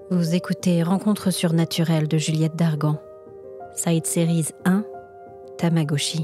Vous écoutez Rencontre surnaturelle de Juliette Dargan, Side Series 1, Tamagotchi.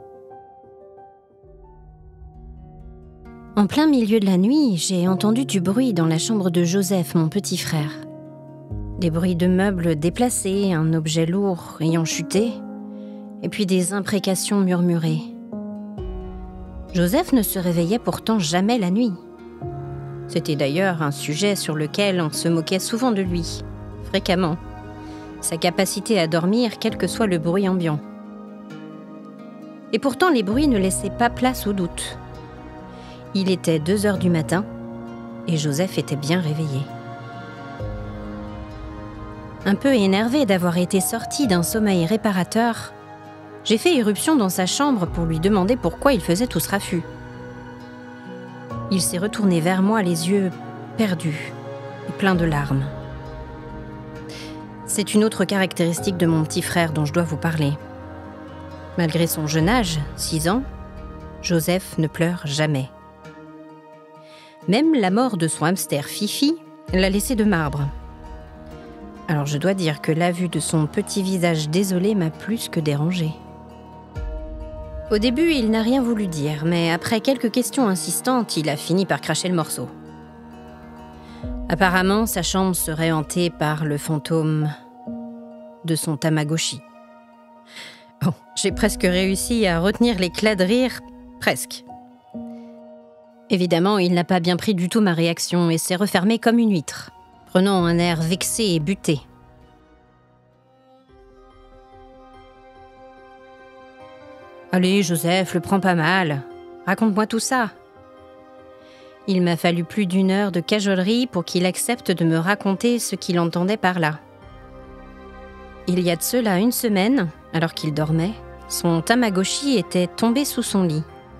En plein milieu de la nuit, j'ai entendu du bruit dans la chambre de Joseph, mon petit frère. Des bruits de meubles déplacés, un objet lourd ayant chuté, et puis des imprécations murmurées. Joseph ne se réveillait pourtant jamais la nuit. C'était d'ailleurs un sujet sur lequel on se moquait souvent de lui, fréquemment. Sa capacité à dormir, quel que soit le bruit ambiant. Et pourtant, les bruits ne laissaient pas place au doute. Il était 2h du matin et Joseph était bien réveillé. Un peu énervé d'avoir été sorti d'un sommeil réparateur, j'ai fait irruption dans sa chambre pour lui demander pourquoi il faisait tout ce raffut. Il s'est retourné vers moi, les yeux perdus et pleins de larmes. C'est une autre caractéristique de mon petit frère dont je dois vous parler. Malgré son jeune âge, 6 ans, Joseph ne pleure jamais. Même la mort de son hamster Fifi l'a laissé de marbre. Alors je dois dire que la vue de son petit visage désolé m'a plus que dérangée. Au début, il n'a rien voulu dire, mais après quelques questions insistantes, il a fini par cracher le morceau. Apparemment, sa chambre serait hantée par le fantôme de son Tamagotchi. Bon, j'ai presque réussi à retenir l'éclat de rire, presque. Évidemment, il n'a pas bien pris du tout ma réaction et s'est refermé comme une huître, prenant un air vexé et buté. Allez, Joseph, le prends pas mal. Raconte-moi tout ça. Il m'a fallu plus d'1 heure de cajolerie pour qu'il accepte de me raconter ce qu'il entendait par là. Il y a de cela 1 semaine, alors qu'il dormait, son Tamagotchi était tombé sous son lit.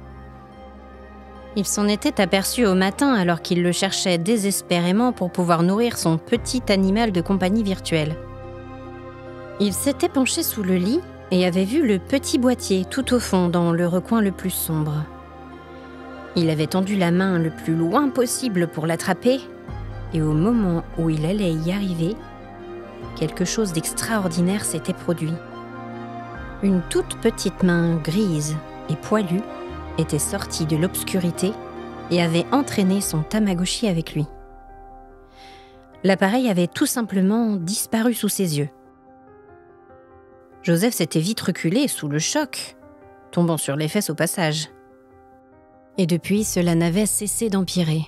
Il s'en était aperçu au matin alors qu'il le cherchait désespérément pour pouvoir nourrir son petit animal de compagnie virtuelle. Il s'était penché sous le lit et avait vu le petit boîtier tout au fond dans le recoin le plus sombre. Il avait tendu la main le plus loin possible pour l'attraper, et au moment où il allait y arriver, quelque chose d'extraordinaire s'était produit. Une toute petite main grise et poilue était sortie de l'obscurité et avait entraîné son Tamagotchi avec lui. L'appareil avait tout simplement disparu sous ses yeux. Joseph s'était vite reculé sous le choc, tombant sur les fesses au passage. Et depuis, cela n'avait cessé d'empirer.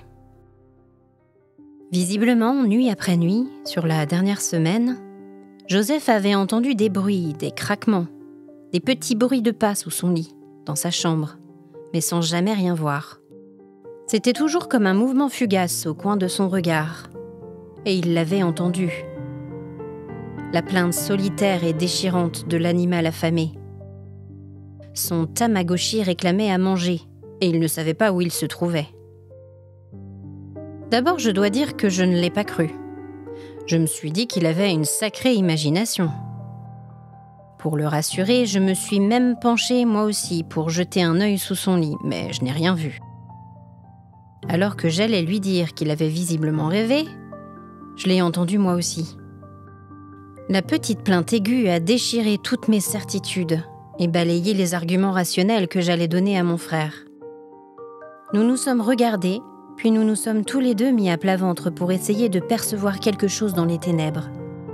Visiblement, nuit après nuit, sur la dernière semaine, Joseph avait entendu des bruits, des craquements, des petits bruits de pas sous son lit, dans sa chambre, mais sans jamais rien voir. C'était toujours comme un mouvement fugace au coin de son regard, et il l'avait entendu. La plainte solitaire et déchirante de l'animal affamé. Son Tamagotchi réclamait à manger, et il ne savait pas où il se trouvait. D'abord, je dois dire que je ne l'ai pas cru. Je me suis dit qu'il avait une sacrée imagination. Pour le rassurer, je me suis même penchée moi aussi pour jeter un œil sous son lit, mais je n'ai rien vu. Alors que j'allais lui dire qu'il avait visiblement rêvé, je l'ai entendu moi aussi. La petite plainte aiguë a déchiré toutes mes certitudes et balayé les arguments rationnels que j'allais donner à mon frère. Nous nous sommes regardés, puis nous nous sommes tous les deux mis à plat ventre pour essayer de percevoir quelque chose dans les ténèbres.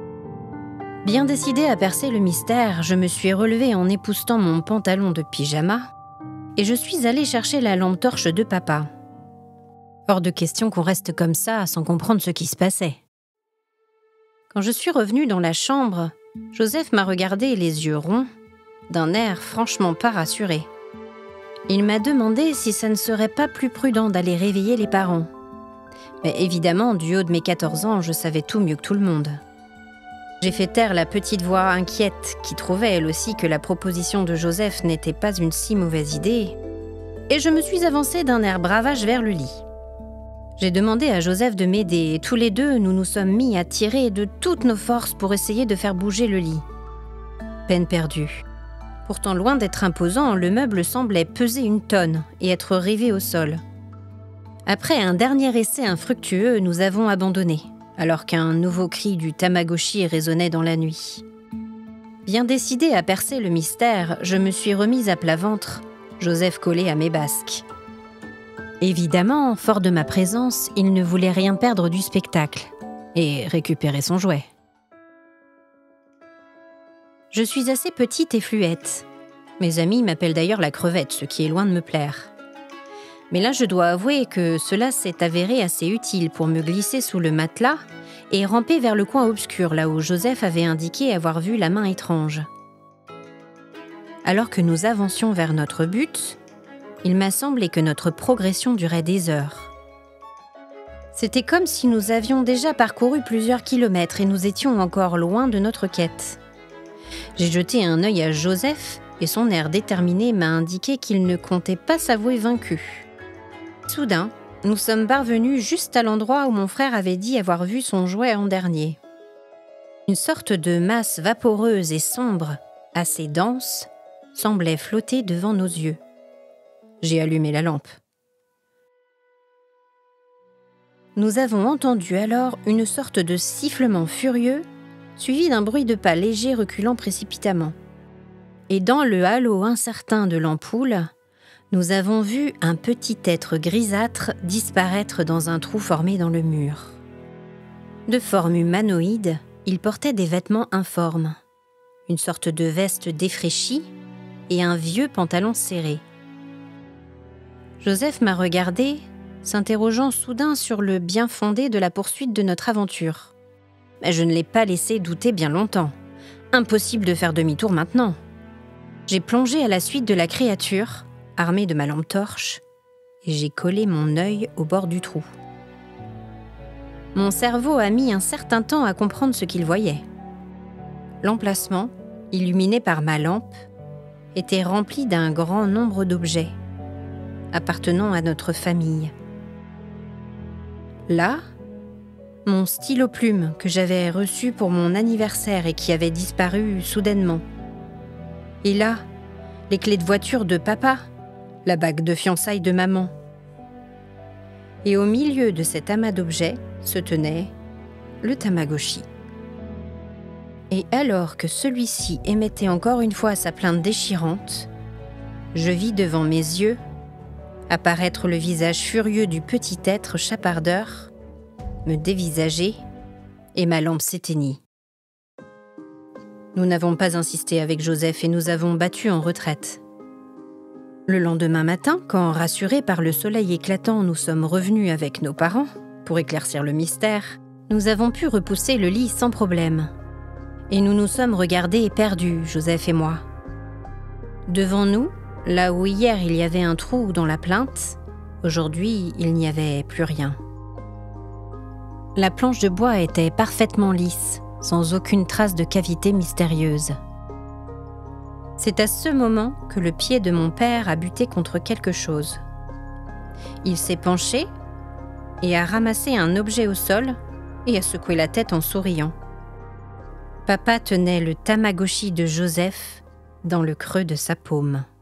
Bien décidée à percer le mystère, je me suis relevée en époussetant mon pantalon de pyjama et je suis allée chercher la lampe torche de papa. Hors de question qu'on reste comme ça sans comprendre ce qui se passait. Quand je suis revenue dans la chambre, Joseph m'a regardé les yeux ronds, d'un air franchement pas rassuré. Il m'a demandé si ça ne serait pas plus prudent d'aller réveiller les parents. Mais évidemment, du haut de mes 14 ans, je savais tout mieux que tout le monde. J'ai fait taire la petite voix inquiète qui trouvait elle aussi que la proposition de Joseph n'était pas une si mauvaise idée, et je me suis avancée d'un air bravage vers le lit. J'ai demandé à Joseph de m'aider et tous les deux, nous nous sommes mis à tirer de toutes nos forces pour essayer de faire bouger le lit. Peine perdue. Pourtant, loin d'être imposant, le meuble semblait peser 1 tonne et être rivé au sol. Après un dernier essai infructueux, nous avons abandonné alors qu'un nouveau cri du Tamagotchi résonnait dans la nuit. Bien décidée à percer le mystère, je me suis remise à plat ventre, Joseph collé à mes basques. Évidemment, fort de ma présence, il ne voulait rien perdre du spectacle et récupérer son jouet. Je suis assez petite et fluette. Mes amis m'appellent d'ailleurs la crevette, ce qui est loin de me plaire. Mais là, je dois avouer que cela s'est avéré assez utile pour me glisser sous le matelas et ramper vers le coin obscur, là où Joseph avait indiqué avoir vu la main étrange. Alors que nous avancions vers notre but, il m'a semblé que notre progression durait des heures. C'était comme si nous avions déjà parcouru plusieurs kilomètres et nous étions encore loin de notre quête. J'ai jeté un œil à Joseph et son air déterminé m'a indiqué qu'il ne comptait pas s'avouer vaincu. Soudain, nous sommes parvenus juste à l'endroit où mon frère avait dit avoir vu son jouet en dernier. Une sorte de masse vaporeuse et sombre, assez dense, semblait flotter devant nos yeux. J'ai allumé la lampe. Nous avons entendu alors une sorte de sifflement furieux, suivi d'un bruit de pas léger reculant précipitamment. Et dans le halo incertain de l'ampoule, nous avons vu un petit être grisâtre disparaître dans un trou formé dans le mur. De forme humanoïde, il portait des vêtements informes, une sorte de veste défraîchie et un vieux pantalon serré. Joseph m'a regardé, s'interrogeant soudain sur le bien-fondé de la poursuite de notre aventure. Mais je ne l'ai pas laissé douter bien longtemps. Impossible de faire demi-tour maintenant. J'ai plongé à la suite de la créature, armée de ma lampe torche, et j'ai collé mon œil au bord du trou. Mon cerveau a mis un certain temps à comprendre ce qu'il voyait. L'emplacement, illuminé par ma lampe, était rempli d'un grand nombre d'objets, appartenant à notre famille. Là, mon stylo-plume que j'avais reçu pour mon anniversaire et qui avait disparu soudainement. Et là, les clés de voiture de papa, la bague de fiançailles de maman. Et au milieu de cet amas d'objets se tenait le Tamagotchi. Et alors que celui-ci émettait encore une fois sa plainte déchirante, je vis devant mes yeux apparaître le visage furieux du petit être chapardeur, me dévisager, et ma lampe s'éteignit. Nous n'avons pas insisté avec Joseph et nous avons battu en retraite. Le lendemain matin, quand, rassurés par le soleil éclatant, nous sommes revenus avec nos parents pour éclaircir le mystère, nous avons pu repousser le lit sans problème. Et nous nous sommes regardés éperdus, Joseph et moi. Devant nous, là où hier il y avait un trou dans la plainte, aujourd'hui il n'y avait plus rien. La planche de bois était parfaitement lisse, sans aucune trace de cavité mystérieuse. C'est à ce moment que le pied de mon père a buté contre quelque chose. Il s'est penché et a ramassé un objet au sol et a secoué la tête en souriant. Papa tenait le Tamagotchi de Joseph dans le creux de sa paume.